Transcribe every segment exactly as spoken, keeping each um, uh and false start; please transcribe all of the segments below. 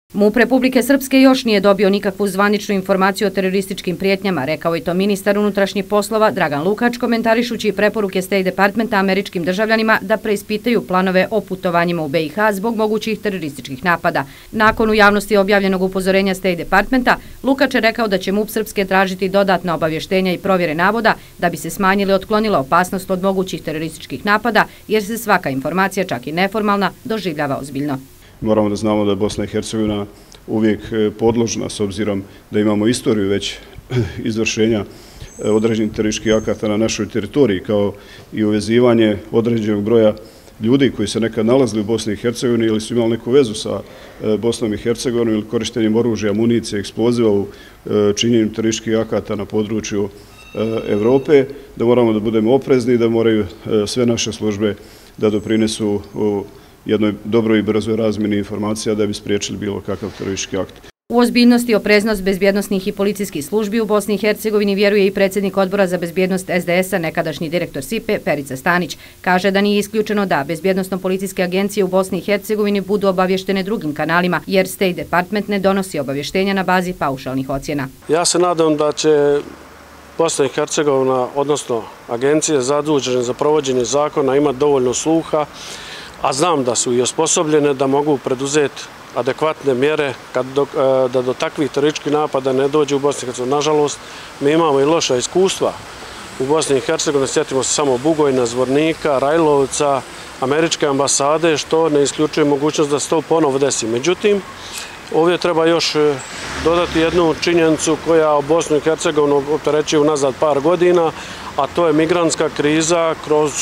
MUP Republike Srpske još nije dobio nikakvu zvaničnu informaciju o terorističkim prijetnjama, rekao je to ministar unutrašnjih poslova Dragan Lukač, komentarišući preporuke State Departmenta američkim državljanima da preispitaju planove o putovanjima u B i H zbog mogućih terorističkih napada. Nakon u javnosti objavljenog upozorenja State Departmenta, Lukač je rekao da će MUP Srpske tražiti dodatna obavještenja i provjere navoda da bi se smanjila i otklonila opasnost od mogućih terorističkih napada, jer se svaka informacija, čak i neformalna, doživljava ozbiljno. Moramo da znamo da je Bosna i Hercegovina uvijek podložna, s obzirom da imamo istoriju već izvršenja određenih terorističkih akata na našoj teritoriji, kao i uvezivanje određenog broja ljudi koji se nekad nalazili u Bosni i Hercegovini ili su imali neku vezu sa Bosnom i Hercegovinom ili korištenjem oružja, amunicije, eksploziva u činjenju terorističkih akata na području Evrope, da moramo da budemo oprezni i da moraju sve naše službe da doprinesu u jednoj dobroj i brzoj razmjeni informacija da bi spriječili bilo kakav teroristički akt. U ozbiljnost i opreznost bezbjednosnih i policijskih službi u Bosni i Hercegovini vjeruje i predsjednik Odbora za bezbjednost S D S-a, nekadašnji direktor S I P E, Perica Stanić. Kaže da nije isključeno da bezbjednosno-policijske agencije u Bosni i Hercegovini budu obavještene drugim kanalima, jer State Department ne donosi obavještenja na bazi paušalnih ocjena. Ja se nadam da će Bosna i Hercegovina, odnosno agencije zadužene za provođenje zakona, imati dovoljno sluha, a znam da su i osposobljene da mogu preduzeti adekvatne mjere da do takvih terorističkih napada ne dođe u Bosni i Hercegovini. Nažalost, mi imamo i loša iskustva u Bosni i Hercegovini, sjetimo se samo Bugojna, Zvornika, Rajlovca, američke ambasade, što ne isključuje mogućnost da se to ponovo desi. Međutim, ovdje treba još dodati jednu činjenicu koja Bosnu i Hercegovinu opterećuje unazad par godina, a to je migrantska kriza kroz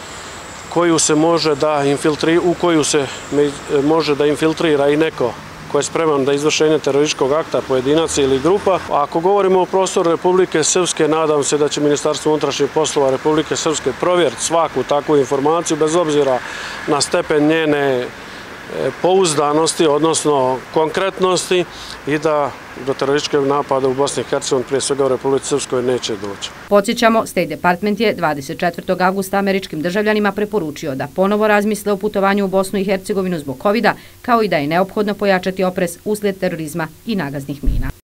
koju se može da infiltrira, u koju se može da infiltrira i neko ko je spreman da izvršenje terorističkog akta, pojedinaca ili grupa. Ako govorimo o prostoru Republike Srpske, nadam se da će Ministarstvo unutrašnjih poslova Republike Srpske provjeriti svaku takvu informaciju, bez obzira na stepen njene pouzdanosti, odnosno konkretnosti, i da do terorističkog napada u Bosni i Hercegovini, prije svega u Republici Srpskoj, neće doći. Podsjećamo, State Department je dvadeset četvrtog avgusta američkim državljanima preporučio da ponovo razmisle o putovanju u Bosnu i Hercegovinu zbog kovida, kao i da je neophodno pojačati oprez uslijed terorizma i nagaznih mina.